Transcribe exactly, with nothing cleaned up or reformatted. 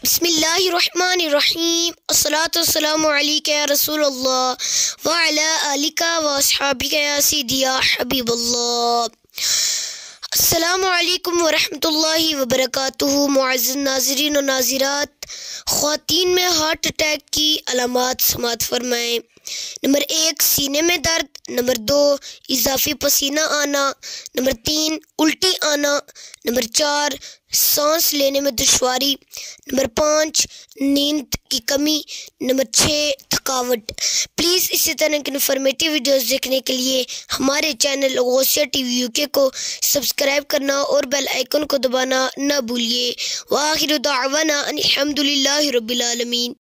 बिस्मिल्लाहिर्रहमानिर्रहीम अस्सलातु वस्सलामु अलैका या रसूलल्लाह व अला आलिका व अस्हाबिका या सिद्दी या हबीबल्लाह। अस्सलामु अलैकुम व रहमतुल्लाहि व बरकातुहू। मुअज़्ज़िज़ नाज़रीन और नाज़िरात, ख़वातीन में हार्ट अटैक की अलामात समात फरमाएँ। नंबर एक, सीने में दर्द। नंबर दो, इजाफी पसीना आना। नंबर तीन, उल्टी आना। नंबर चार, सांस लेने में दुश्वारी। नंबर पाँच, नींद की कमी। नंबर छः, थकावट। प्लीज़ इसी तरह की इन्फॉर्मेटिव वीडियोस देखने के लिए हमारे चैनल गौसिया टीवी यूके को सब्सक्राइब करना और बेल आइकन को दबाना न भूलिए। व आखिर दाअवाना अनिल हम्दुलिल्लाहि रब्बिल आलमीन।